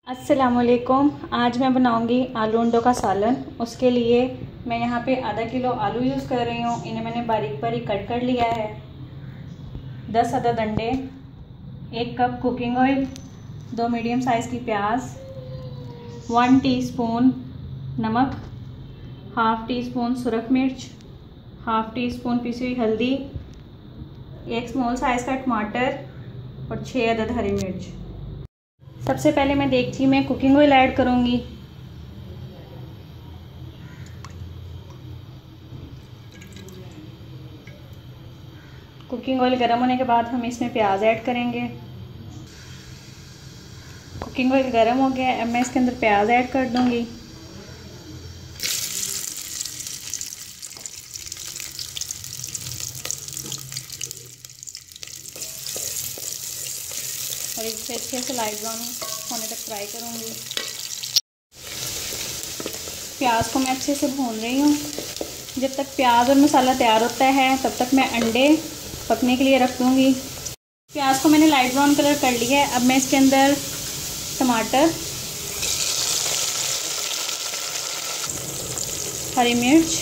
अस्सलामुअलैकुम। आज मैं बनाऊंगी आलू अंडों का सालन। उसके लिए मैं यहाँ पे आधा किलो आलू यूज़ कर रही हूँ। इन्हें मैंने बारीक बारीक कट कर लिया है। 10 अदद अंडे, 1 cup cooking oil, 2 medium size की प्याज, 1 टीस्पून नमक, हाफ़ टी स्पून सुरख मिर्च, हाफ़ टी स्पून पिसी हुई हल्दी, 1 स्मॉल साइज़ का टमाटर और 6 अदद हरी मिर्च। सबसे पहले मैं देखती में कुकिंग ऑयल ऐड करूँगी। कुकिंग ऑयल गर्म होने के बाद हम इसमें प्याज ऐड करेंगे। कुकिंग ऑयल गर्म हो गया, अब मैं इसके अंदर प्याज ऐड कर दूँगी। और इसे अच्छे से लाइट ब्राउन होने तक फ्राई करूँगी। प्याज को मैं अच्छे से भून रही हूँ। जब तक प्याज और मसाला तैयार होता है तब तक मैं अंडे पकने के लिए रख दूँगी। प्याज को मैंने लाइट ब्राउन कलर कर लिया है। अब मैं इसके अंदर टमाटर, हरी मिर्च,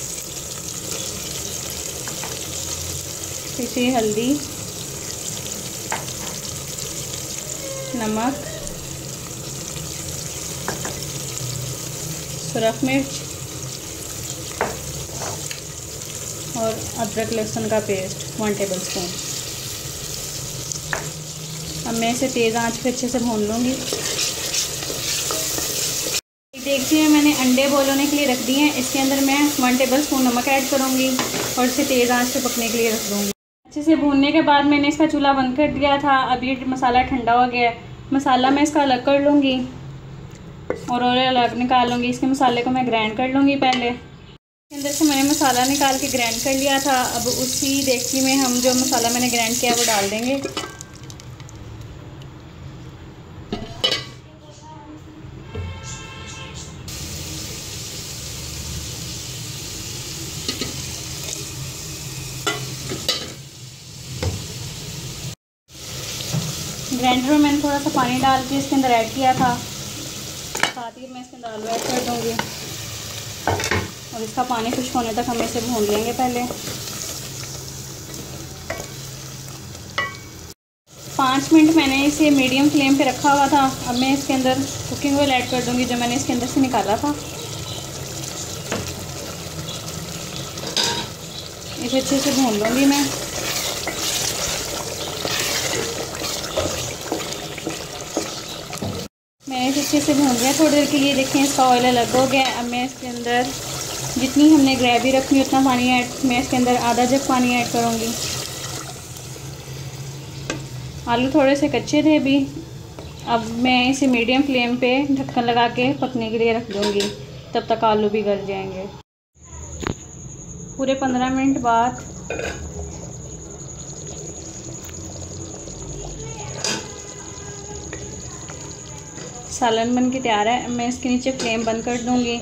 पिसी हल्दी, नमक, सुरख मिर्च और अदरक लहसुन का पेस्ट 1 टेबलस्पून। अब मैं इसे तेज़ आंच पे अच्छे से भून लूँगी। देखिए मैंने अंडे बॉईल होने के लिए रख दिए हैं। इसके अंदर मैं 1 टेबलस्पून नमक ऐड करूँगी और इसे तेज़ आंच पे पकने के लिए रख दूँगी। अच्छे से भूनने के बाद मैंने इसका चूल्हा बंद कर दिया था। अब ये मसाला ठंडा हो गया है। मसाला मैं इसका अलग कर लूँगी और अलग निकाल लूँगी। इसके मसाले को मैं ग्राइंड कर लूँगी। पहले अंदर से मैंने मसाला निकाल के ग्राइंड कर लिया था। अब उसी देगची में हम जो मसाला मैंने ग्राइंड किया वो डाल देंगे। ग्राइंडर में मैंने थोड़ा सा पानी डाल के इसके अंदर ऐड किया था। साथ ही मैं इसके अंदर आलू ऐड कर दूँगी और इसका पानी खुश्क होने तक हम इसे भून लेंगे। पहले 5 मिनट मैंने इसे मीडियम फ्लेम पे रखा हुआ था। अब मैं इसके अंदर कुकिंग ऑयल ऐड कर दूँगी जो मैंने इसके अंदर से निकाला था। इसे अच्छे से भून लूँगी मैं। मैंने इसे अच्छे से भून लिया थोड़ी देर के लिए। देखें इसका ऑयल अलग हो गया। अब मैं इसके अंदर जितनी हमने ग्रेवी रखनी है उतना पानी ऐड, मैं इसके अंदर आधा जग पानी ऐड करूँगी। आलू थोड़े से कच्चे थे अभी। अब मैं इसे मीडियम फ्लेम पे ढक्कन लगा के पकने के लिए रख दूँगी। तब तक आलू भी गल जाएंगे। पूरे 15 मिनट बाद सालन बन के तैयार है। मैं इसके नीचे फ्लेम बंद कर दूँगी।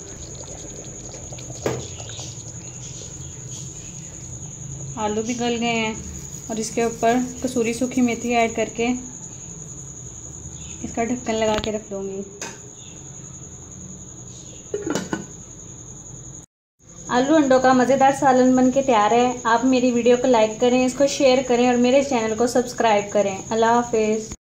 आलू भी गल गए हैं और इसके ऊपर कसूरी सूखी मेथी ऐड करके इसका ढक्कन लगा के रख दूँगी। आलू अंडों का मज़ेदार सालन बन के तैयार है। आप मेरी वीडियो को लाइक करें, इसको शेयर करें और मेरे चैनल को सब्सक्राइब करें। अल्लाह हाफिज़।